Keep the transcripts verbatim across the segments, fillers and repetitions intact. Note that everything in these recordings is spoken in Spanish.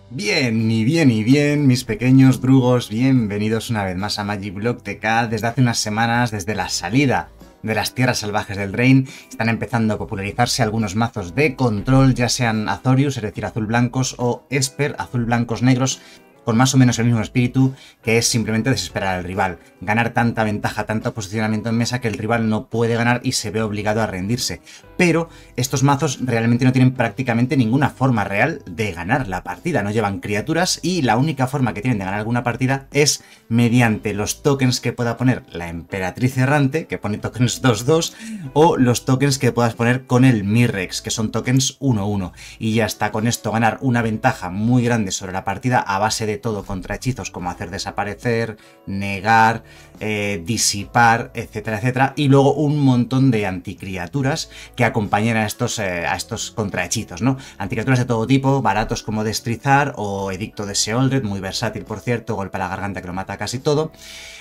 Bien, y bien, y bien, mis pequeños drugos, bienvenidos una vez más a Magic Block T K. Desde hace unas semanas, desde la salida de las tierras salvajes del Drain, están empezando a popularizarse algunos mazos de control, ya sean Azorius, es decir, azul blancos, o Esper, azul blancos negros, con más o menos el mismo espíritu, que es simplemente desesperar al rival, ganar tanta ventaja, tanto posicionamiento en mesa que el rival no puede ganar y se ve obligado a rendirse. Pero estos mazos realmente no tienen prácticamente ninguna forma real de ganar la partida, no llevan criaturas y la única forma que tienen de ganar alguna partida es mediante los tokens que pueda poner la Emperatriz Errante, que pone tokens dos dos, o los tokens que puedas poner con el Mirrex, que son tokens uno uno, y ya está. Con esto ganar una ventaja muy grande sobre la partida a base de todo contra hechizos como hacer desaparecer, negar, eh, disipar, etcétera, etcétera, y luego un montón de anticriaturas que acompañen a estos, eh, a estos contrahechizos, ¿no? Anticriaturas de todo tipo, baratos como Destrizar o Edicto de Sheoldred, muy versátil por cierto, Golpe a la Garganta que lo mata casi todo.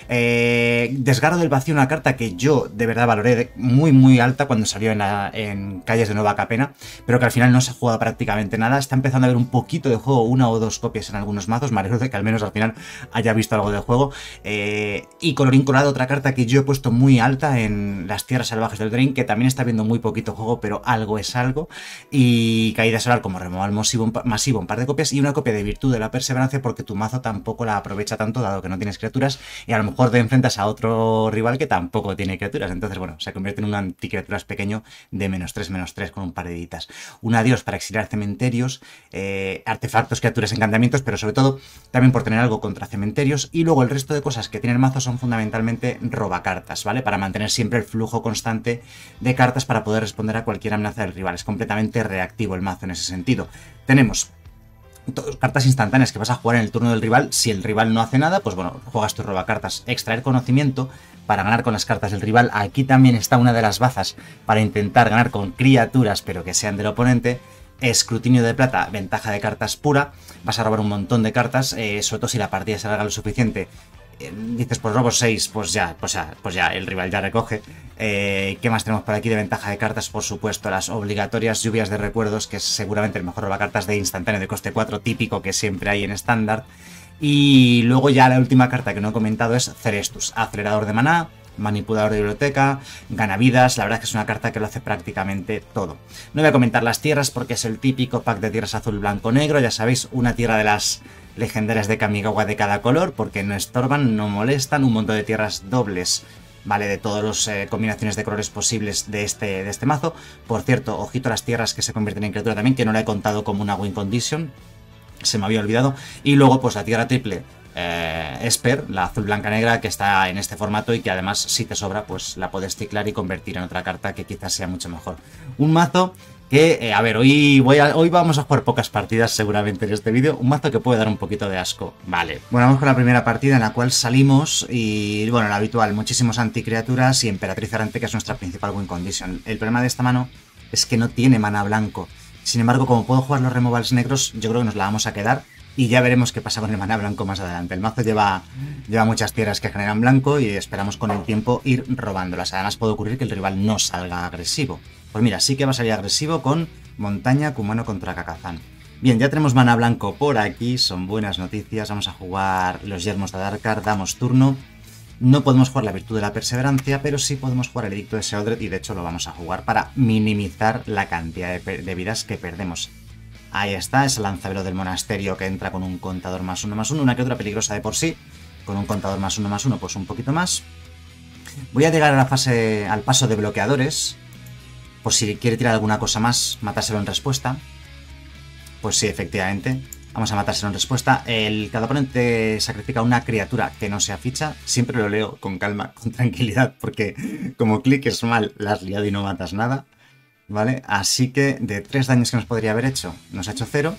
Eh, Desgarro del Vacío, una carta que yo de verdad valoré muy muy alta cuando salió en, la, en Calles de Nueva Capena, pero que al final no se ha jugado prácticamente nada. Está empezando a haber un poquito de juego, una o dos copias en algunos mazos, me alegro de que al menos al final haya visto algo del juego. Eh, y Colorín colorado, otra carta que yo he puesto muy alta en las tierras salvajes del Drain, que también está viendo muy poquito juego, pero algo es algo. Y Caída Solar como removal masivo un, masivo, un par de copias, y una copia de Virtud de la Perseverancia, porque tu mazo tampoco la aprovecha tanto, dado que no tienes criaturas, y a lo mejor te enfrentas a otro rival que tampoco tiene criaturas. Entonces, bueno, se convierte en un anticriaturas pequeño de menos tres, menos tres con un par de editas. Un adiós para exiliar cementerios, eh, artefactos, criaturas, encantamientos, pero sobre todo también por tener algo contra cementerios. Y luego el resto de cosas que tiene el mazo son fundamentalmente robacartas, ¿vale? Para mantener siempre el flujo constante de cartas para poder responder a cualquier amenaza del rival. Es completamente reactivo el mazo en ese sentido. Tenemos cartas instantáneas que vas a jugar en el turno del rival. Si el rival no hace nada, pues bueno, juegas tu robacartas. Extraer conocimiento para ganar con las cartas del rival. Aquí también está una de las bazas para intentar ganar con criaturas, pero que sean del oponente. Escrutinio de plata, ventaja de cartas pura. Vas a robar un montón de cartas, eh, sobre todo si la partida se alarga lo suficiente. Eh, dices, pues robo seis, pues ya, pues ya, pues ya, el rival ya recoge. Eh, ¿Qué más tenemos por aquí de ventaja de cartas? Por supuesto, las obligatorias lluvias de recuerdos, que es seguramente el mejor robacartas de instantáneo de coste cuatro, típico que siempre hay en estándar. Y luego ya la última carta que no he comentado es Cerestus, acelerador de maná, manipulador de biblioteca, gana vidas. La verdad es que es una carta que lo hace prácticamente todo. No voy a comentar las tierras porque es el típico pack de tierras azul, blanco, negro. Ya sabéis, una tierra de las legendarias de Kamigawa de cada color, porque no estorban, no molestan. Un montón de tierras dobles, ¿vale? De todas las eh, combinaciones de colores posibles de este, de este mazo. Por cierto, ojito a las tierras que se convierten en criatura también, que no la he contado como una win condition, se me había olvidado. Y luego pues la tierra triple eh, Esper, la azul blanca negra, que está en este formato y que además si te sobra pues la puedes ciclar y convertir en otra carta que quizás sea mucho mejor. Un mazo que, eh, a ver, hoy, voy a, hoy vamos a jugar pocas partidas seguramente en este vídeo. Un mazo que puede dar un poquito de asco. Vale, bueno, vamos con la primera partida en la cual salimos y, bueno, lo habitual, muchísimos anticriaturas y Emperatriz Errante, que es nuestra principal win condition. El problema de esta mano es que no tiene mana blanco. Sin embargo, como puedo jugar los removals negros, yo creo que nos la vamos a quedar y ya veremos qué pasa con el mana blanco más adelante. El mazo lleva, lleva muchas tierras que generan blanco y esperamos con el tiempo ir robándolas. Además puede ocurrir que el rival no salga agresivo. Pues mira, sí que va a salir agresivo con Montaña Kumano contra Kakazan. Bien, ya tenemos mana blanco por aquí, son buenas noticias. Vamos a jugar los yermos de Adarkar, damos turno. No podemos jugar la Virtud de la Perseverancia, pero sí podemos jugar el Edicto de Sheoldred y de hecho lo vamos a jugar para minimizar la cantidad de, de vidas que perdemos. Ahí está, ese lanzavelo del monasterio que entra con un contador más uno más uno, una que otra peligrosa de por sí, con un contador más uno más uno, pues un poquito más. Voy a llegar a la fase, al paso de bloqueadores, por si quiere tirar alguna cosa más, matárselo en respuesta. Pues sí, efectivamente. Vamos a matárselo en respuesta. El, cada oponente sacrifica una criatura que no sea ficha. Siempre lo leo con calma, con tranquilidad, porque como cliques mal, la has liado y no matas nada. ¿Vale? Así que de tres daños que nos podría haber hecho, nos ha hecho cero.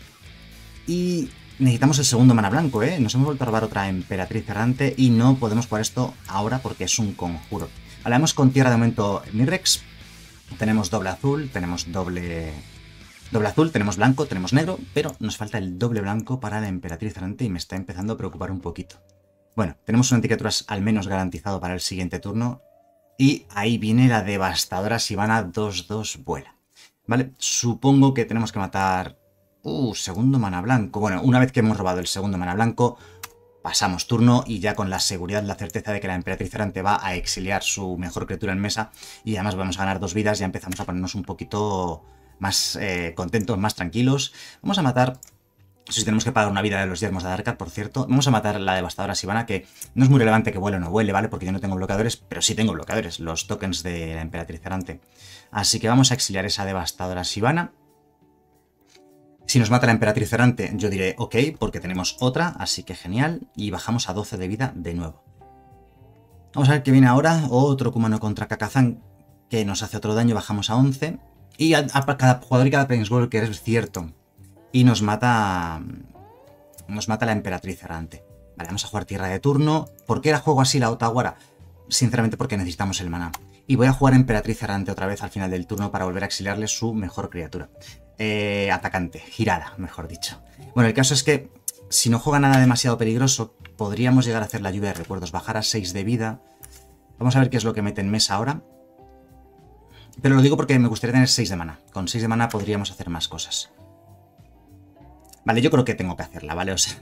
Y necesitamos el segundo mana blanco, ¿eh? Nos hemos vuelto a robar otra Emperatriz Errante y no podemos jugar esto ahora porque es un conjuro. Hablamos con tierra de momento Mirrex. Tenemos doble azul, tenemos doble... Doble azul, tenemos blanco, tenemos negro, pero nos falta el doble blanco para la Emperatriz Errante y me está empezando a preocupar un poquito. Bueno, tenemos un anticriaturas al menos garantizado para el siguiente turno y ahí viene la devastadora Sivana dos dos vuela. ¿Vale? Supongo que tenemos que matar Uh, segundo mana blanco. Bueno, una vez que hemos robado el segundo mana blanco, pasamos turno y ya con la seguridad, la certeza de que la Emperatriz Errante va a exiliar su mejor criatura en mesa y además vamos a ganar dos vidas, ya empezamos a ponernos un poquito más eh, contentos, más tranquilos. Vamos a matar... Si tenemos que pagar una vida de los yermos de Adarkar, por cierto. Vamos a matar la devastadora Sivana, que no es muy relevante que vuele o no vuele, ¿vale? Porque yo no tengo bloqueadores, pero sí tengo bloqueadores, los tokens de la Emperatriz Errante. Así que vamos a exiliar esa devastadora Sivana. Si nos mata la Emperatriz Errante, yo diré ok, porque tenemos otra, así que genial. Y bajamos a doce de vida de nuevo. Vamos a ver qué viene ahora. Otro Kumano contra Kakazan, que nos hace otro daño, bajamos a once. Y a, a cada jugador y cada Planeswalker, es cierto. Y nos mata... Nos mata la Emperatriz Errante. Vale, vamos a jugar tierra de turno. ¿Por qué la juego así la Otawara? Sinceramente porque necesitamos el maná. Y voy a jugar Emperatriz Errante otra vez al final del turno para volver a exiliarle su mejor criatura. Eh, atacante, girada, mejor dicho. Bueno, el caso es que si no juega nada demasiado peligroso, podríamos llegar a hacer la lluvia de recuerdos. Bajar a seis de vida. Vamos a ver qué es lo que mete en mesa ahora. Pero lo digo porque me gustaría tener seis de maná. Con seis de maná podríamos hacer más cosas. Vale, yo creo que tengo que hacerla, ¿vale? O sea...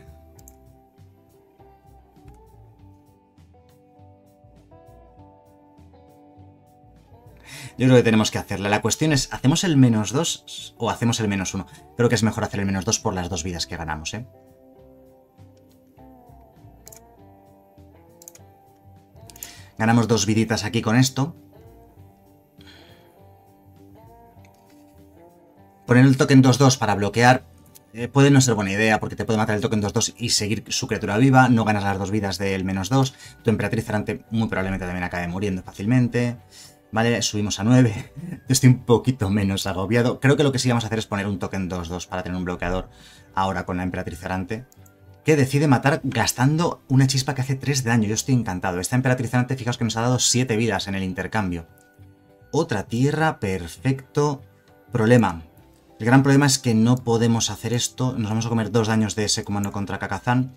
Yo creo que tenemos que hacerla. La cuestión es, ¿hacemos el menos dos o hacemos el menos uno? Creo que es mejor hacer el menos dos por las dos vidas que ganamos, ¿eh? Ganamos dos viditas aquí con esto. Poner el token dos dos para bloquear eh, puede no ser buena idea, porque te puede matar el token dos dos y seguir su criatura viva. No ganas las dos vidas del menos dos. Tu Emperatriz Errante muy probablemente también acabe muriendo fácilmente. Vale, subimos a nueve. Yo estoy un poquito menos agobiado. Creo que lo que sí vamos a hacer es poner un token dos dos para tener un bloqueador ahora con la Emperatriz Errante, que decide matar gastando una chispa que hace tres de daño. Yo estoy encantado. Esta Emperatriz Errante, fijaos que nos ha dado siete vidas en el intercambio. Otra tierra, perfecto. Problema. El gran problema es que no podemos hacer esto. Nos vamos a comer dos daños de ese comando contra Kakazan.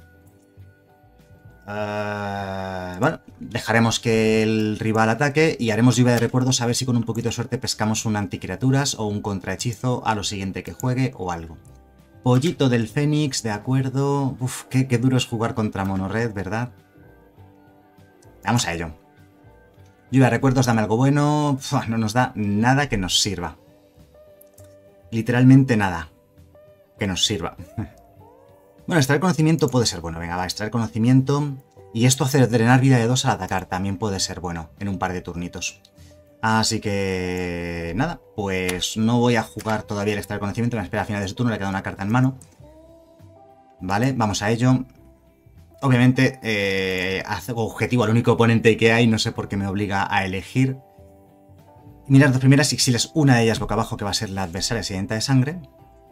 Uh, bueno, dejaremos que el rival ataque y haremos lluvia de recuerdos a ver si con un poquito de suerte pescamos un anticriaturas o un contrahechizo a lo siguiente que juegue o algo. Pollito del Fénix, de acuerdo. Uf, qué, qué duro es jugar contra Monored, ¿verdad? Vamos a ello. Lluvia de recuerdos, dame algo bueno. Uf, no nos da nada que nos sirva. Literalmente nada que nos sirva. Bueno, extraer conocimiento puede ser bueno. Venga, va, extraer conocimiento. Y esto hace drenar vida de dos al atacar. También puede ser bueno en un par de turnitos. Así que... nada, pues no voy a jugar todavía el extraer conocimiento. Me espera a final de su turno, le queda una carta en mano. Vale, vamos a ello. Obviamente, eh, objetivo al único oponente que hay. No sé por qué me obliga a elegir. Mira las dos primeras y exiles una de ellas boca abajo, que va a ser la adversaria sedienta de sangre.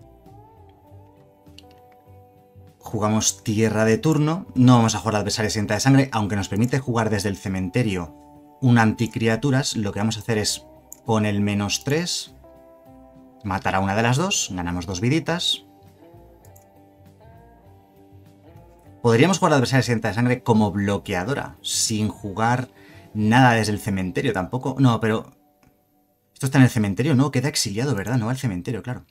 Jugamos tierra de turno. No vamos a jugar la adversaria sedienta de sangre, aunque nos permite jugar desde el cementerio un anticriaturas. Lo que vamos a hacer es, con el menos tres, matar a una de las dos. Ganamos dos viditas. Podríamos jugar la adversaria sedienta de sangre como bloqueadora, sin jugar nada desde el cementerio tampoco. No, pero... esto está en el cementerio, no, queda exiliado, ¿verdad? No va al cementerio, claro.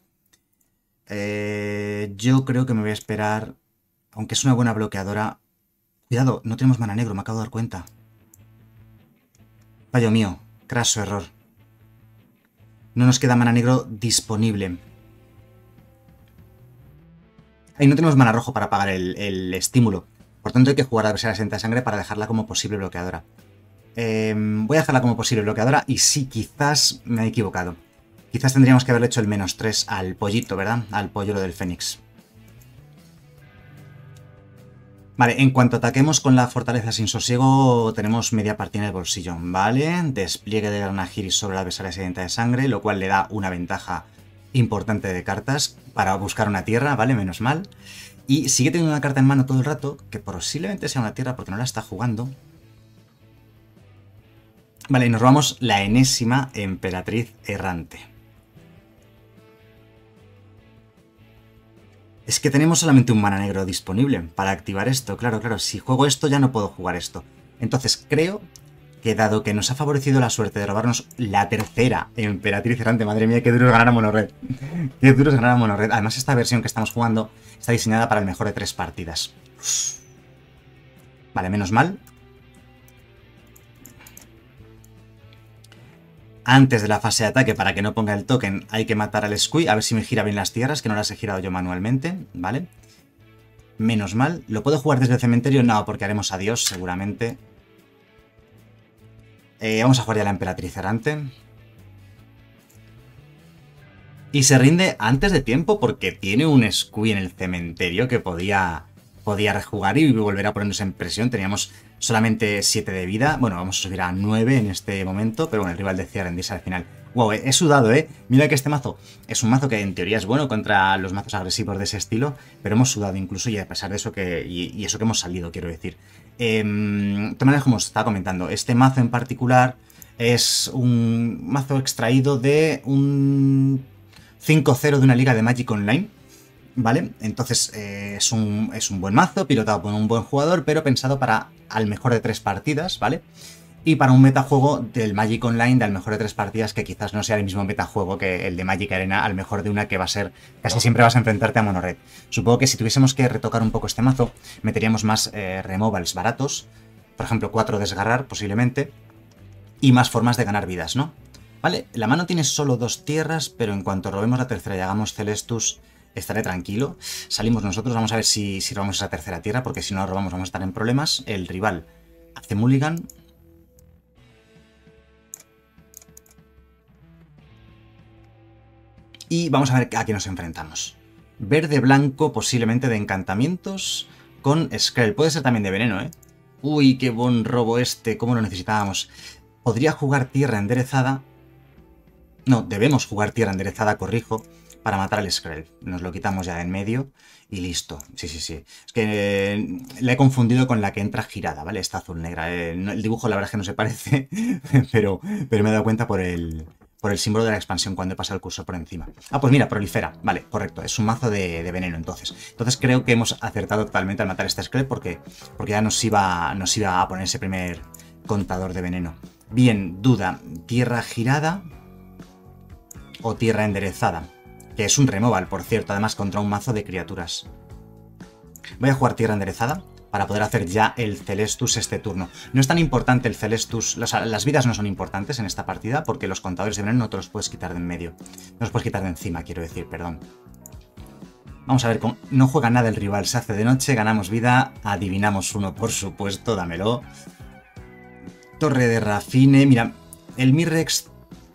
Eh, yo creo que me voy a esperar, aunque es una buena bloqueadora. Cuidado, no tenemos mana negro, me acabo de dar cuenta. Fallo mío, craso error. No nos queda mana negro disponible. Ahí no tenemos mana rojo para pagar el, el estímulo. Por tanto hay que jugar a la adversaria sedienta de sangre para dejarla como posible bloqueadora. Eh, voy a dejarla como posible bloqueadora y sí, quizás me he equivocado. Quizás tendríamos que haberle hecho el menos tres al pollito, ¿verdad? Al polluelo del Fénix. Vale, en cuanto ataquemos con la fortaleza sin sosiego, tenemos media partida en el bolsillo, ¿vale? Despliegue de Granagiri sobre la adversaria sedienta de sangre, lo cual le da una ventaja importante de cartas para buscar una tierra, ¿vale? Menos mal. Y sigue teniendo una carta en mano todo el rato, que posiblemente sea una tierra porque no la está jugando. Vale, y nos robamos la enésima Emperatriz Errante. Es que tenemos solamente un mana negro disponible para activar esto. Claro, claro, si juego esto ya no puedo jugar esto. Entonces creo que dado que nos ha favorecido la suerte de robarnos la tercera Emperatriz Errante, madre mía, qué duro es ganar a Monorred. Qué duro es ganar a Monorred. Además, esta versión que estamos jugando está diseñada para el mejor de tres partidas. Vale, menos mal. Antes de la fase de ataque, para que no ponga el token, hay que matar al Squee. A ver si me gira bien las tierras, que no las he girado yo manualmente, ¿vale? Menos mal. ¿Lo puedo jugar desde el cementerio? No, porque haremos adiós, seguramente. Eh, vamos a jugar ya la Emperatriz Errante. Y se rinde antes de tiempo porque tiene un Squee en el cementerio que podía, podía rejugar y volver a ponernos en presión. Teníamos solamente siete de vida. Bueno, vamos a subir a nueve en este momento, pero bueno, el rival decía rendirse al final. Wow, he sudado, ¿eh? Mira que este mazo es un mazo que en teoría es bueno contra los mazos agresivos de ese estilo, pero hemos sudado incluso y a pesar de eso que... y, y eso que hemos salido, quiero decir. Eh, de todas maneras, como os estaba comentando, este mazo en particular es un mazo extraído de un cinco cero de una liga de Magic Online, ¿vale? Entonces eh, es, un, es un buen mazo, pilotado por un buen jugador, pero pensado para al mejor de tres partidas, ¿vale? Y para un metajuego del Magic Online de al mejor de tres partidas que quizás no sea el mismo metajuego que el de Magic Arena, al mejor de una que va a ser, casi siempre vas a enfrentarte a Monorred. Supongo que si tuviésemos que retocar un poco este mazo, meteríamos más eh, removals baratos, por ejemplo cuatro desgarrar posiblemente, y más formas de ganar vidas, ¿no? Vale, la mano tiene solo dos tierras, pero en cuanto robemos la tercera y hagamos Celestus, estaré tranquilo. Salimos nosotros, vamos a ver si, si robamos esa tercera tierra, porque si no la robamos vamos a estar en problemas. El rival hace mulligan. Y vamos a ver a qué nos enfrentamos. Verde-blanco, posiblemente de encantamientos, con Skrell. Puede ser también de veneno, ¿eh? Uy, qué buen robo este, cómo lo necesitábamos. Podría jugar tierra enderezada. No, debemos jugar tierra enderezada, corrijo, para matar al Skrell. Nos lo quitamos ya de en medio y listo. Sí, sí, sí. Es que eh, la he confundido con la que entra girada, ¿vale? Esta azul negra. Eh, no, el dibujo la verdad es que no se parece, pero, pero me he dado cuenta por el... por el símbolo de la expansión cuando he pasado el cursor por encima. Ah, pues mira, prolifera. Vale, correcto. Es un mazo de, de veneno, entonces. Entonces creo que hemos acertado totalmente al matar este Skrell porque, porque ya nos iba, nos iba a poner ese primer contador de veneno. Bien, duda. ¿Tierra girada o tierra enderezada? Que es un removal, por cierto, además contra un mazo de criaturas. Voy a jugar tierra enderezada para poder hacer ya el Celestus este turno. No es tan importante el Celestus, las, las vidas no son importantes en esta partida porque los contadores de veneno no te los puedes quitar de en medio. No los puedes quitar de encima, quiero decir, perdón. Vamos a ver, no juega nada el rival, se hace de noche, ganamos vida, adivinamos uno, por supuesto, dámelo. Torre de Rafine, mira, el Mirrex...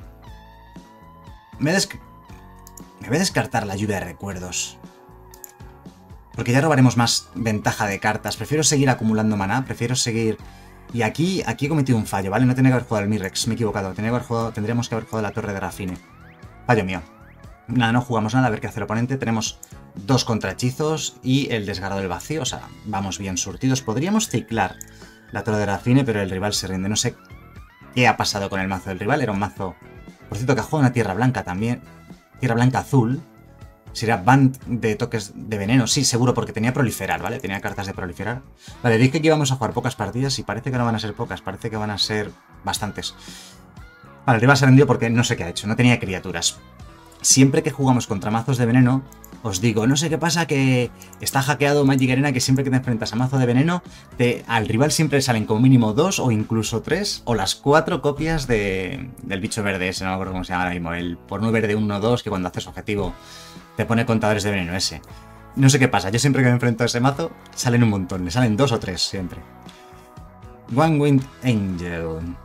Me, des... Me voy a descartar la lluvia de recuerdos. Porque ya robaremos más ventaja de cartas. Prefiero seguir acumulando maná, prefiero seguir... Y aquí, aquí he cometido un fallo, ¿vale? No tenía que haber jugado el Mirrex, me he equivocado. Tenía que haber jugado, tendríamos que haber jugado la Torre de Rafine. Fallo mío. Nada, no jugamos nada, a ver qué hace el oponente. Tenemos dos contrahechizos y el desgarro del vacío, o sea, vamos bien surtidos. Podríamos ciclar la Torre de Rafine, pero el rival se rinde. No sé qué ha pasado con el mazo del rival, era un mazo... Por cierto, que ha jugado una tierra blanca también. Tierra blanca azul. Sería band de toques de veneno. Sí, seguro, porque tenía proliferar, ¿vale? Tenía cartas de proliferar. Vale, dije que íbamos a jugar pocas partidas y parece que no van a ser pocas. Parece que van a ser bastantes. Vale, el rival se rendió porque no sé qué ha hecho. No tenía criaturas. Siempre que jugamos contra mazos de veneno, os digo, no sé qué pasa, que está hackeado Magic Arena, que siempre que te enfrentas a mazo de veneno, te, al rival siempre salen como mínimo dos o incluso tres o las cuatro copias de, del bicho verde ese, no me acuerdo cómo se llama ahora mismo, el porno verde uno dos, que cuando haces objetivo te pone contadores de veneno ese. No sé qué pasa, yo siempre que me enfrento a ese mazo, salen un montón, le salen dos o tres siempre. One Winged Angel.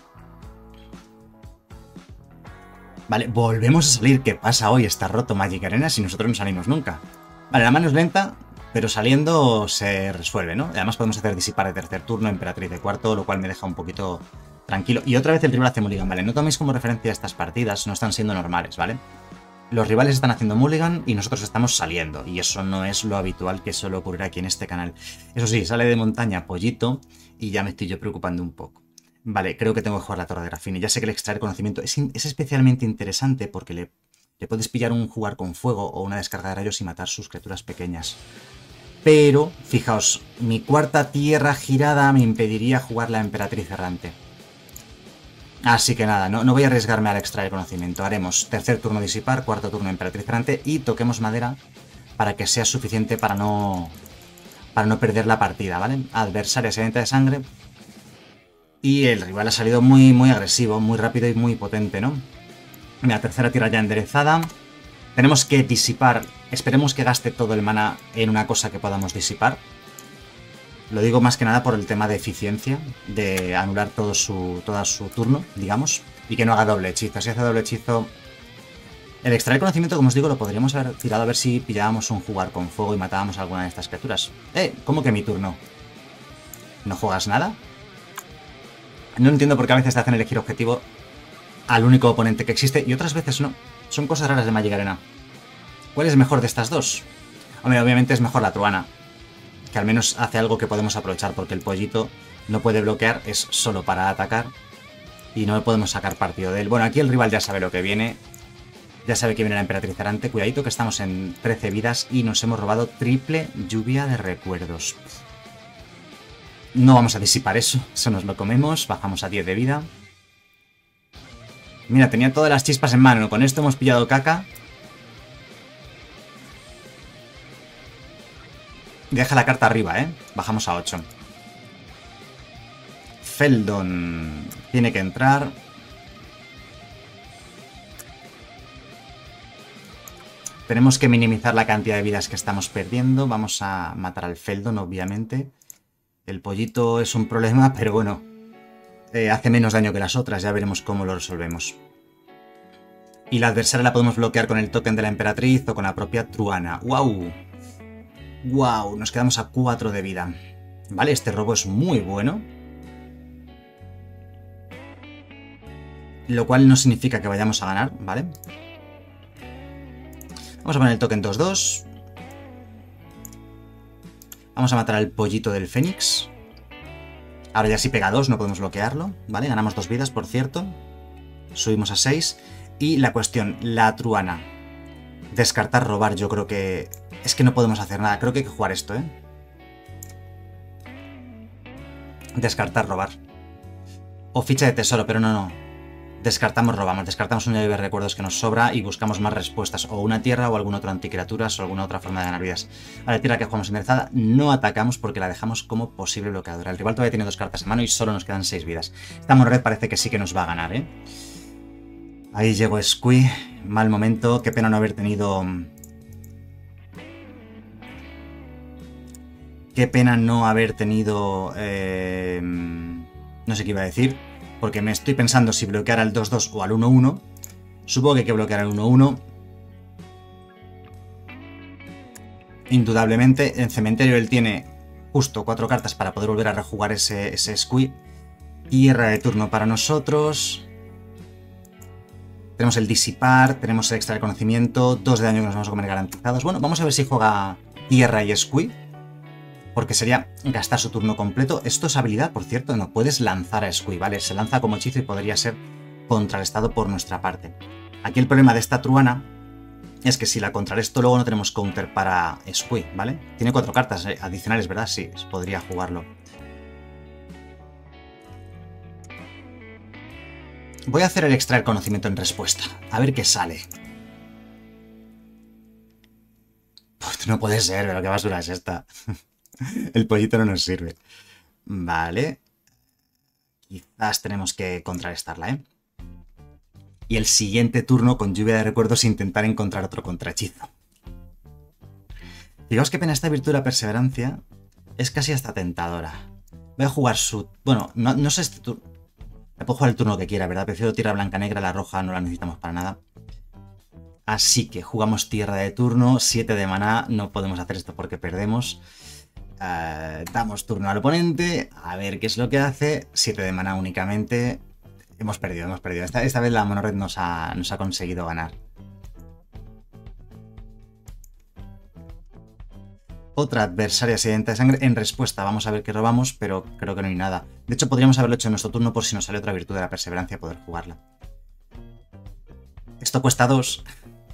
Vale, volvemos a salir. ¿Qué pasa hoy? Está roto Magic Arena si nosotros no salimos nunca. Vale, la mano es lenta, pero saliendo se resuelve, ¿no? Además podemos hacer disipar de tercer turno, emperatriz de cuarto, lo cual me deja un poquito tranquilo. Y otra vez el rival hace mulligan, ¿vale? No toméis como referencia estas partidas, no están siendo normales, ¿vale? Los rivales están haciendo mulligan y nosotros estamos saliendo. Y eso no es lo habitual que suele ocurrir aquí en este canal. Eso sí, sale de montaña Pollito y ya me estoy yo preocupando un poco. Vale, creo que tengo que jugar la Torre de Rafine. Ya sé que el extraer conocimiento es, es especialmente interesante porque le, le puedes pillar un jugar con fuego o una descarga de rayos y matar sus criaturas pequeñas. Pero, fijaos, mi cuarta tierra girada me impediría jugar la Emperatriz Errante. Así que nada, no, no voy a arriesgarme al extraer conocimiento. Haremos tercer turno disipar, cuarto turno emperatriz errante y toquemos madera para que sea suficiente para no, para no perder la partida, ¿vale? Adversaria sedienta de sangre. Y el rival ha salido muy, muy agresivo, muy rápido y muy potente, ¿no? Mira, tercera tierra ya enderezada. Tenemos que disipar. Esperemos que gaste todo el mana en una cosa que podamos disipar. Lo digo más que nada por el tema de eficiencia, de anular todo su, todo su turno, digamos, y que no haga doble hechizo. Si hace doble hechizo... El extraer conocimiento, como os digo, lo podríamos haber tirado a ver si pillábamos un jugar con fuego y matábamos a alguna de estas criaturas. ¡Eh! ¿Cómo que mi turno? ¿No juegas nada? No entiendo por qué a veces te hacen elegir objetivo al único oponente que existe y otras veces no. Son cosas raras de Magic Arena. ¿Cuál es mejor de estas dos? Hombre, obviamente es mejor la truana, que al menos hace algo que podemos aprovechar, porque el pollito no puede bloquear, es solo para atacar y no podemos sacar partido de él. Bueno, aquí el rival ya sabe lo que viene, ya sabe que viene la emperatriz errante. Cuidadito que estamos en trece vidas y nos hemos robado triple lluvia de recuerdos. No vamos a disipar eso, eso nos lo comemos, bajamos a diez de vida. Mira, tenía todas las chispas en mano, con esto hemos pillado caca. Deja la carta arriba, ¿eh? Bajamos a ocho. Feldon tiene que entrar. Tenemos que minimizar la cantidad de vidas que estamos perdiendo. Vamos a matar al Feldon, obviamente. El pollito es un problema, pero bueno, eh, hace menos daño que las otras. Ya veremos cómo lo resolvemos. Y la adversaria la podemos bloquear con el token de la emperatriz o con la propia truana. ¡Wow! ¡Wow! Nos quedamos a cuatro de vida. Vale, este robo es muy bueno. Lo cual no significa que vayamos a ganar, ¿vale? Vamos a poner el token dos dos. Vamos a matar al pollito del Fénix. Ahora ya sí pega dos, no podemos bloquearlo, ¿vale? Ganamos dos vidas, por cierto. Subimos a seis. Y la cuestión, la truana. Descartar, robar, yo creo que... Es que no podemos hacer nada, creo que hay que jugar esto, ¿eh? Descartar, robar. O ficha de tesoro, pero no, no. Descartamos, robamos. Descartamos una llave de recuerdos que nos sobra y buscamos más respuestas. O una tierra o algún otro anticriaturas o alguna otra forma de ganar vidas. A la tierra que jugamos enderezada no atacamos porque la dejamos como posible bloqueadora. El rival todavía tiene dos cartas en mano y solo nos quedan seis vidas. Esta Monred parece que sí que nos va a ganar, ¿eh? Ahí llegó Squee. Mal momento. Qué pena no haber tenido... Qué pena no haber tenido... Eh... No sé qué iba a decir. Porque me estoy pensando si bloquear al dos dos o al uno uno. Supongo que hay que bloquear al uno uno. Indudablemente. En cementerio él tiene justo cuatro cartas para poder volver a rejugar ese, ese Squee. Tierra de turno para nosotros. Tenemos el disipar, tenemos el extra de conocimiento. Dos de daño que nos vamos a comer garantizados. Bueno, vamos a ver si juega tierra y Squee. Porque sería gastar su turno completo. Esto es habilidad, por cierto, no puedes lanzar a Squee, ¿vale? Se lanza como hechizo y podría ser contrarrestado por nuestra parte. Aquí el problema de esta truana es que si la contrarresto luego no tenemos counter para Squee, ¿vale? Tiene cuatro cartas adicionales, ¿verdad? Sí, podría jugarlo. Voy a hacer el extraer conocimiento en respuesta. A ver qué sale. Pues no puede ser, pero qué basura es esta. El pollito no nos sirve. Vale. Quizás tenemos que contrarrestarla, ¿eh? Y el siguiente turno, con lluvia de recuerdos, intentar encontrar otro contrahechizo. Fijaos qué pena esta virtud de la perseverancia. Es casi hasta tentadora. Voy a jugar su... Bueno, no, no sé este turno. Me puedo jugar el turno que quiera, ¿verdad? Prefiero tierra blanca negra, la roja no la necesitamos para nada. Así que jugamos tierra de turno, siete de maná. No podemos hacer esto porque perdemos. Uh, damos turno al oponente, a ver qué es lo que hace. siete de maná únicamente. Hemos perdido, hemos perdido. Esta, esta vez la Monored nos ha, nos ha conseguido ganar. Otra adversaria sedienta de sangre en respuesta. Vamos a ver qué robamos, pero creo que no hay nada. De hecho, podríamos haberlo hecho en nuestro turno por si nos sale otra virtud de la perseverancia poder jugarla. Esto cuesta dos.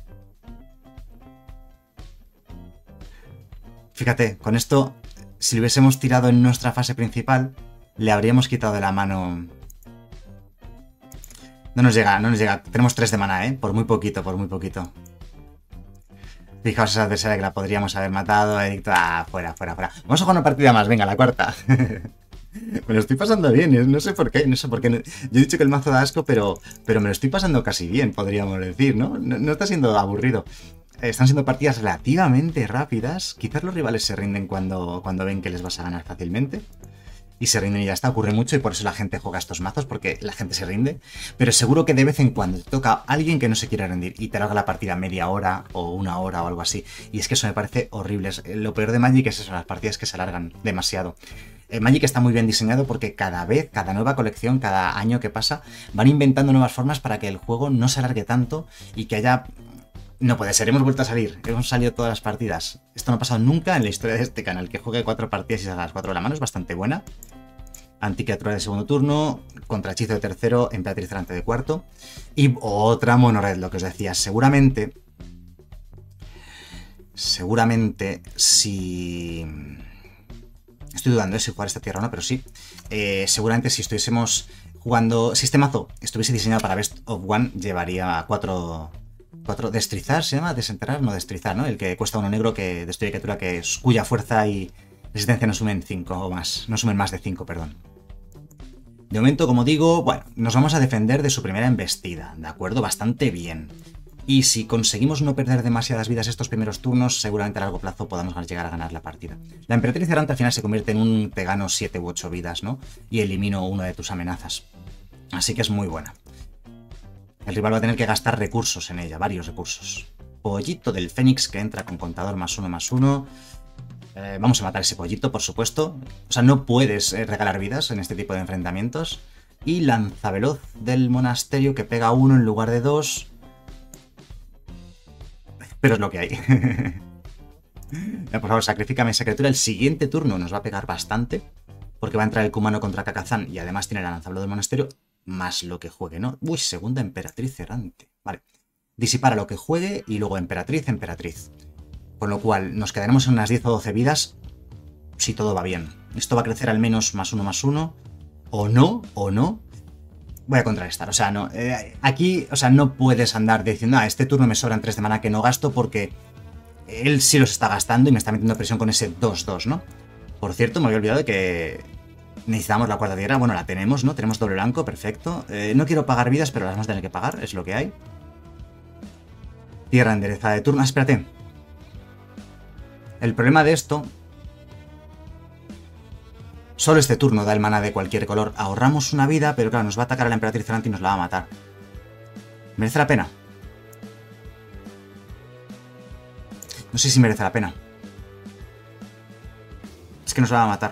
Fíjate, con esto... Si lo hubiésemos tirado en nuestra fase principal, le habríamos quitado de la mano No nos llega, no nos llega. Tenemos tres de maná, ¿eh? Por muy poquito, por muy poquito. Fijaos esa adversaria que la podríamos haber matado. Edicto. Ah, fuera, fuera, fuera. Vamos a jugar una partida más, venga, la cuarta. Me lo estoy pasando bien, ¿eh? No sé por qué, no sé por qué. Yo he dicho que el mazo da asco, pero, pero me lo estoy pasando casi bien, podríamos decir, ¿no? No, no está siendo aburrido. Están siendo partidas relativamente rápidas. Quizás los rivales se rinden cuando, cuando ven que les vas a ganar fácilmente. Y se rinden y ya está, ocurre mucho y por eso la gente juega estos mazos, porque la gente se rinde. Pero seguro que de vez en cuando te toca a alguien que no se quiere rendir y te larga la partida media hora o una hora o algo así. Y es que eso me parece horrible. Lo peor de Magic es eso, las partidas que se alargan demasiado. Eh, Magic está muy bien diseñado porque cada vez, cada nueva colección, cada año que pasa, van inventando nuevas formas para que el juego no se alargue tanto y que haya... No puede ser, hemos vuelto a salir, hemos salido todas las partidas. Esto no ha pasado nunca en la historia de este canal, que juegue cuatro partidas y salga las cuatro de la mano, es bastante buena. Anticriatura de segundo turno, contrahechizo de tercero, emperatriz delante de cuarto. Y otra monored, lo que os decía, seguramente... Seguramente, si... Estoy dudando de si jugar esta tierra o no, pero sí. Eh, seguramente si estuviésemos jugando... Si este mazo estuviese diseñado para Best of One, llevaría cuatro... cuatro destrizar, ¿se llama? Desenterrar, no destrizar, ¿no? El que cuesta uno negro que destruye criatura que es, cuya fuerza y resistencia no sumen cinco o más. No sumen más de cinco, perdón. De momento, como digo, bueno, nos vamos a defender de su primera embestida, ¿de acuerdo? Bastante bien. Y si conseguimos no perder demasiadas vidas estos primeros turnos, seguramente a largo plazo podamos llegar a ganar la partida. La emperatriz errante al final se convierte en un te gano siete u ocho vidas, ¿no? Y elimino una de tus amenazas. Así que es muy buena. El rival va a tener que gastar recursos en ella, varios recursos. Pollito del Fénix que entra con contador más uno más uno. Eh, vamos a matar ese pollito, por supuesto. O sea, no puedes eh, regalar vidas en este tipo de enfrentamientos. Y lanzaveloz del monasterio que pega uno en lugar de dos. Pero es lo que hay. Ya, por favor, sacrifícame esa criatura. El siguiente turno nos va a pegar bastante. Porque va a entrar el Kumano contra Kakazan y además tiene la lanzaveloz del monasterio. Más lo que juegue, ¿no? Uy, segunda emperatriz errante. Vale. Disipara lo que juegue y luego emperatriz, emperatriz. Con lo cual nos quedaremos en unas diez o doce vidas si todo va bien. Esto va a crecer al menos más uno más uno. O no, o no. Voy a contrarrestar. O sea, no. Eh, aquí, o sea, no puedes andar diciendo, ah, este turno me sobran tres de mana que no gasto porque él sí los está gastando y me está metiendo presión con ese dos dos, ¿no? Por cierto, me había olvidado de que necesitamos la cuarta tierra. Bueno, la tenemos, ¿no? Tenemos doble blanco, perfecto. Eh, no quiero pagar vidas, pero las vamos a tener que pagar, es lo que hay. Tierra enderezada de turno. Ah, espérate. El problema de esto... Solo este turno da el mana de cualquier color. Ahorramos una vida, pero claro, nos va a atacar a la emperatriz errante y nos la va a matar. ¿Merece la pena? No sé si merece la pena. Es que nos la va a matar.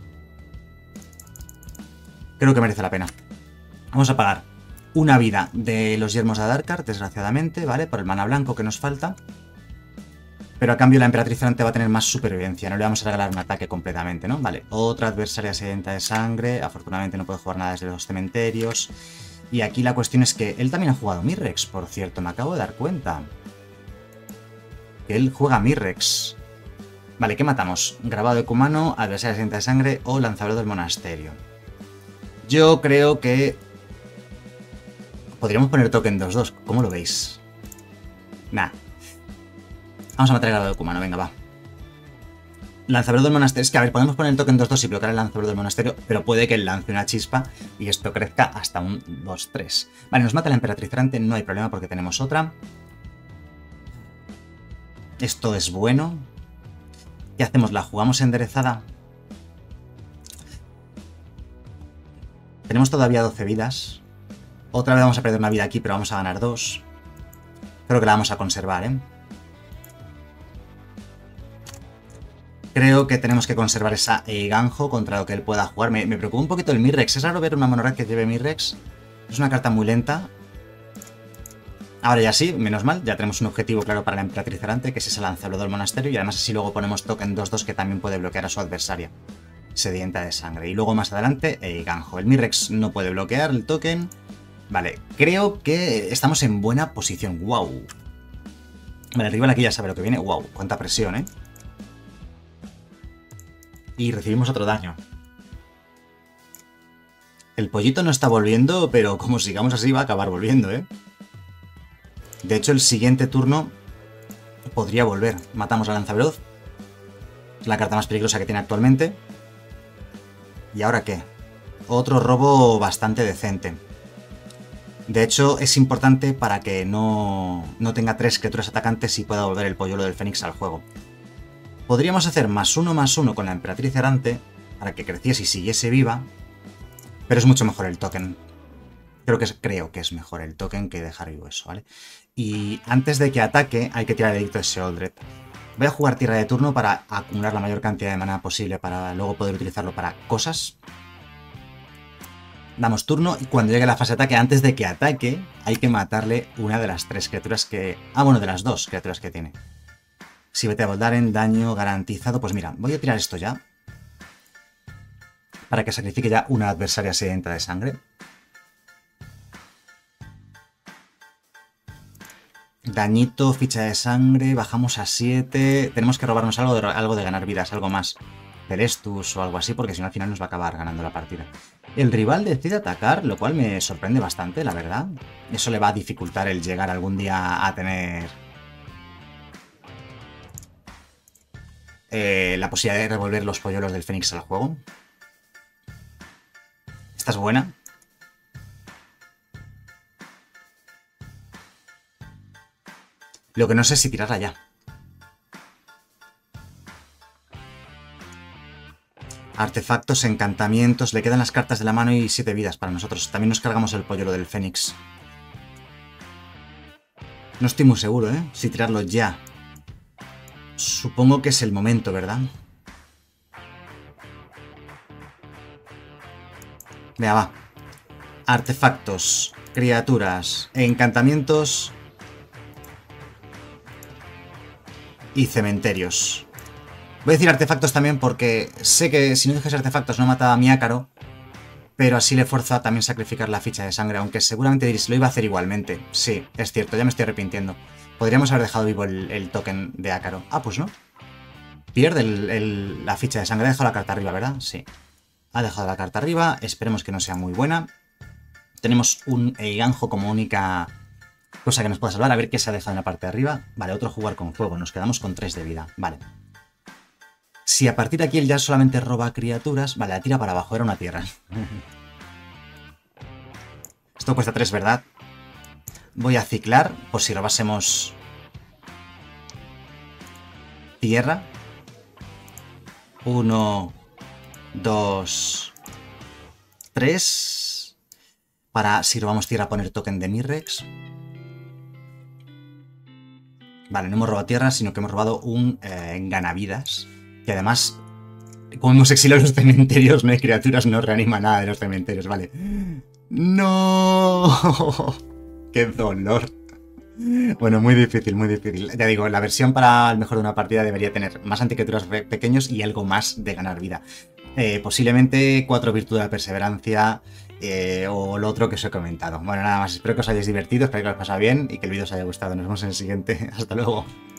Creo que merece la pena. Vamos a pagar una vida de los yermos de Adarkar, desgraciadamente, ¿vale? Por el mana blanco que nos falta. Pero a cambio la emperatriz errante va a tener más supervivencia. No le vamos a regalar un ataque completamente, ¿no? Vale, otra adversaria sedienta de sangre. Afortunadamente no puede jugar nada desde los cementerios. Y aquí la cuestión es que él también ha jugado Mirrex, por cierto. Me acabo de dar cuenta. Que él juega Mirrex. Vale, ¿qué matamos? Grabado de Kumano, adversaria sedienta de sangre o lanzador del monasterio. Yo creo que... Podríamos poner token dos dos. ¿Cómo lo veis? Nah. Vamos a matar el grabado de Kumano, venga, va. Lanzador del monasterio. Es que, a ver, podemos poner el token dos dos y bloquear el lanzador del monasterio, pero puede que él lance una chispa y esto crezca hasta un dos tres. Vale, nos mata la emperatriz errante, no hay problema porque tenemos otra. Esto es bueno. ¿Qué hacemos? ¿La jugamos enderezada? Tenemos todavía doce vidas. Otra vez vamos a perder una vida aquí, pero vamos a ganar dos. Creo que la vamos a conservar, ¿eh? Creo que tenemos que conservar esa Eiganjo contra lo que él pueda jugar. Me, me preocupa un poquito el Mirrex. Es raro ver una monored que lleve Mirrex. Es una carta muy lenta. Ahora ya sí, menos mal. Ya tenemos un objetivo claro para la emperatriz errante, que es ese lanzador del monasterio. Y además así luego ponemos token dos dos que también puede bloquear a su adversaria. Sedienta de sangre. Y luego más adelante, Eiganjo. El Mirrex no puede bloquear el token. Vale, creo que estamos en buena posición. ¡Wow! Vale, el rival aquí ya sabe lo que viene. ¡Wow! Cuánta presión, ¿eh? Y recibimos otro daño. El pollito no está volviendo, pero como sigamos así va a acabar volviendo, ¿eh? De hecho, el siguiente turno podría volver. Matamos a Lanzaveloz. Es la carta más peligrosa que tiene actualmente. ¿Y ahora qué? Otro robo bastante decente. De hecho, es importante para que no, no tenga tres criaturas atacantes y pueda volver el polluelo del Fénix al juego. Podríamos hacer más uno más uno con la Emperatriz Errante para que creciese y siguiese viva, pero es mucho mejor el token. Creo que es, creo que es mejor el token que dejar vivo eso, ¿vale? Y antes de que ataque hay que tirar el edicto de Sheoldred. Voy a jugar tierra de turno para acumular la mayor cantidad de mana posible para luego poder utilizarlo para cosas. Damos turno y cuando llegue la fase de ataque, antes de que ataque, hay que matarle una de las tres criaturas que... Ah, bueno, de las dos criaturas que tiene. Si vete a Voldaren, daño garantizado. Pues mira, voy a tirar esto ya. Para que sacrifique ya una adversaria sedienta de sangre. Dañito, ficha de sangre, bajamos a siete. Tenemos que robarnos algo de, algo de ganar vidas, algo más. Celestus o algo así, porque si no al final nos va a acabar ganando la partida. El rival decide atacar, lo cual me sorprende bastante, la verdad. Eso le va a dificultar el llegar algún día a tener eh, la posibilidad de revolver los polluelos del Fénix al juego. Esta es buena. Lo que no sé es si tirarla ya. Artefactos, encantamientos, le quedan las cartas de la mano y siete vidas para nosotros. También nos cargamos el polluelo del Fénix. No estoy muy seguro, ¿eh? Si tirarlo ya. Supongo que es el momento, ¿verdad? Venga, va. Artefactos, criaturas, encantamientos y cementerios. Voy a decir artefactos también porque sé que si no dijese artefactos no mataba a mi Ácaro, pero así le fuerza a también sacrificar la ficha de sangre, aunque seguramente diréis, lo iba a hacer igualmente. Sí, es cierto, ya me estoy arrepintiendo. Podríamos haber dejado vivo el, el token de Ácaro. Ah, pues no. Pierde el, el, la ficha de sangre. Ha dejado la carta arriba, ¿verdad? Sí. Ha dejado la carta arriba. Esperemos que no sea muy buena. Tenemos un Eiganjo como única cosa que nos pueda salvar. A ver qué se ha dejado en la parte de arriba. Vale, otro jugar con fuego. Nos quedamos con tres de vida. Vale. Si a partir de aquí él ya solamente roba criaturas... Vale, la tira para abajo. Era una tierra. Esto cuesta tres, ¿verdad? Voy a ciclar por si robásemos tierra. Uno, dos, tres. Para si robamos tierra poner token de Mirrex. Vale, no hemos robado tierra, sino que hemos robado un eh, ganavidas. Que además, como hemos exiliado los cementerios, no hay criaturas, no reanima nada de los cementerios, vale. ¡No! ¡Qué dolor! Bueno, muy difícil, muy difícil. Ya digo, la versión para el mejor de una partida debería tener más anticriaturas pequeños y algo más de ganar vida. Eh, posiblemente cuatro virtudes de la perseverancia eh, o lo otro que os he comentado. Bueno, nada más, espero que os hayáis divertido, espero que os haya pasado bien y que el vídeo os haya gustado. Nos vemos en el siguiente. Hasta luego.